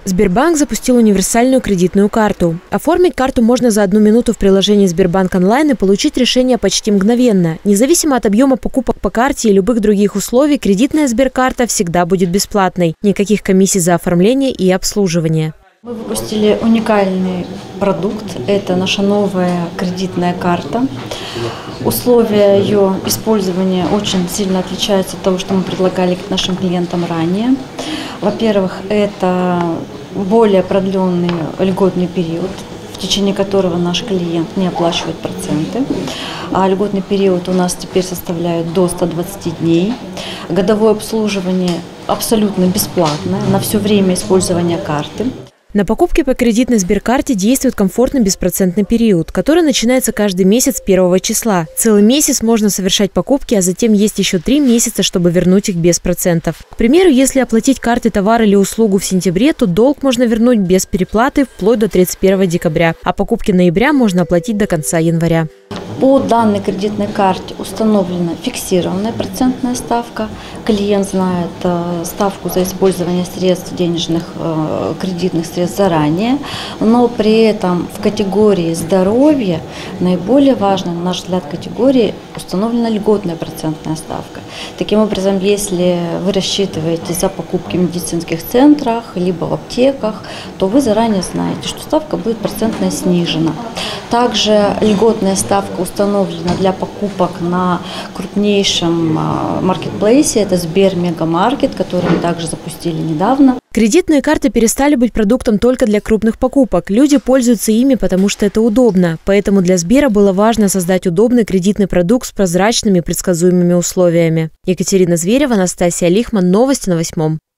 Сбербанк запустил универсальную кредитную карту. Оформить карту можно за 1 минуту в приложении Сбербанк онлайн и получить решение почти мгновенно. Независимо от объема покупок по карте и любых других условий, кредитная Сберкарта всегда будет бесплатной. Никаких комиссий за оформление и обслуживание. Мы выпустили уникальный продукт. Это наша новая кредитная карта. Условия ее использования очень сильно отличаются от того, что мы предлагали нашим клиентам ранее. Во-первых, это более продленный льготный период, в течение которого наш клиент не оплачивает проценты. А льготный период у нас теперь составляет до 120 дней. Годовое обслуживание абсолютно бесплатное на все время использования карты. На покупки по кредитной Сберкарте действует комфортный беспроцентный период, который начинается каждый месяц 1 числа. Целый месяц можно совершать покупки, а затем есть еще 3 месяца, чтобы вернуть их без процентов. К примеру, если оплатить картой товар или услугу в сентябре, то долг можно вернуть без переплаты вплоть до 31 декабря, а покупки ноября можно оплатить до конца января. По данной кредитной карте установлена фиксированная процентная ставка. Клиент знает ставку за использование средств денежных, кредитных средств заранее, но при этом в категории здоровья, наиболее важной, на наш взгляд, категории, установлена льготная процентная ставка. Таким образом, если вы рассчитываете за покупки в медицинских центрах, либо в аптеках, то вы заранее знаете, что ставка будет процентная снижена. Также льготная ставка установлена для покупок на крупнейшем маркетплейсе, это Сбермегамаркет, который мы также запустили недавно. Кредитные карты перестали быть продуктом только для крупных покупок. Люди пользуются ими, потому что это удобно. Поэтому для Сбера было важно создать удобный кредитный продукт с прозрачными и предсказуемыми условиями. Екатерина Зверева, Анастасия Лихман. Новости на 8.